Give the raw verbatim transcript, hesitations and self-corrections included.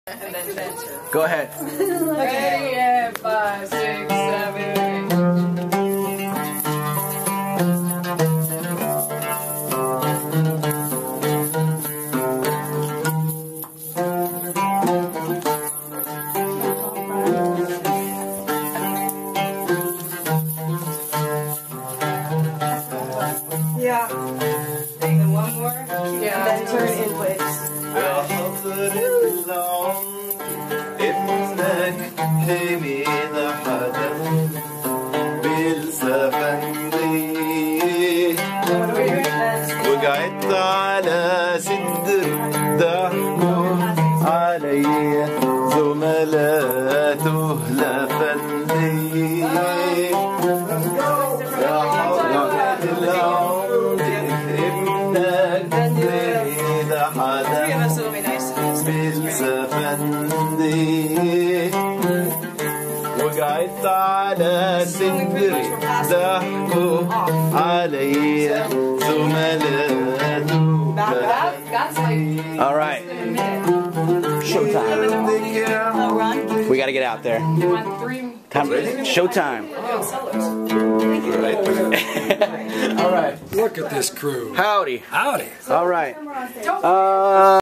Go ahead. Ready and five, six, seven, eight. Yeah. And then one more. Yeah. And then turn inwards. وقعدت على صدر ضحكوا علي زملاته لفندي يا حضرة العمر ابنك زيد حدا بالسفندي وقعدت على صدري ضحكوا علي زملاته. All right. Showtime. We gotta get out there. Time. Showtime. All right. Look at this crew. Howdy. Howdy. All right. Uh.